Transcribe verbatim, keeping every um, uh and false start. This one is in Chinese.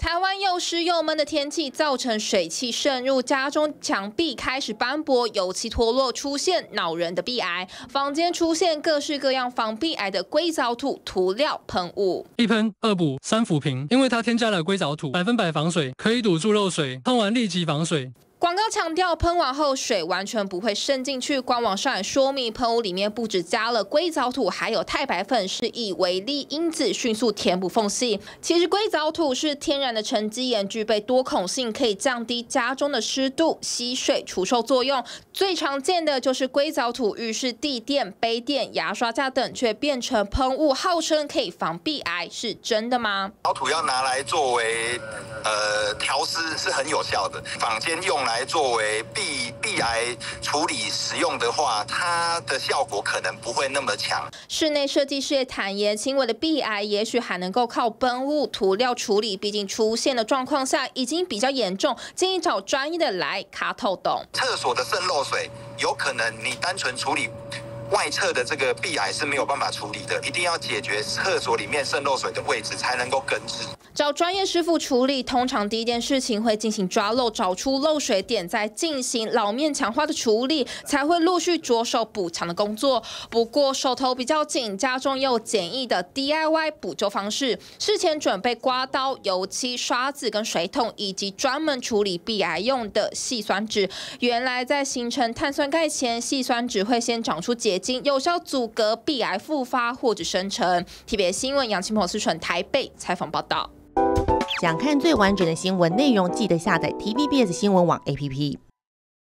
台湾又湿又闷的天气，造成水汽渗入家中墙壁，开始斑驳，油漆脱落，出现恼人的壁癌。坊间出现各式各样防壁癌的硅藻土涂料喷雾， 一喷、二补、三辅瓶，因为它添加了硅藻土，百分百防水，可以堵住漏水，喷完立即防水。 广告强调，喷完后水完全不会渗进去。官网上也说明，喷雾里面不只加了硅藻土，还有钛白粉，是以微粒因子迅速填补缝隙。其实硅藻土是天然的沉积岩，具备多孔性，可以降低家中的湿度、吸水、除臭作用。最常见的就是硅藻土浴室地垫、杯垫、牙刷架等，却变成喷雾，号称可以防壁癌，是真的吗？ 藻土要拿来作为呃调湿是很有效的，坊间用来作为壁壁癌处理使用的话，它的效果可能不会那么强。 室内设计师也坦言，轻微的壁癌也许还能够靠喷雾涂料处理，毕竟出现的状况下已经比较严重，建议找专业的来卡透懂。 厕所的渗漏水，有可能你单纯处理外侧的这个壁癌是没有办法处理的，一定要解决厕所里面渗漏水的位置，才能够根治。 找专业师傅处理，通常第一件事情会进行抓漏，找出漏水点，再进行老面强化的处理，才会陆续着手补强的工作。不过手头比较紧，家中也有简易的 D I Y 补救方式。事前准备刮刀、油漆、刷子跟水桶，以及专门处理壁癌用的细酸酯。原来在形成碳酸钙前，细酸酯会先长出结晶，有效阻隔壁癌复发或者生成。T V B S 新闻杨清鹏、思纯台北采访报道。 想看最完整的新闻内容，记得下载 T V B S 新闻网 A P P。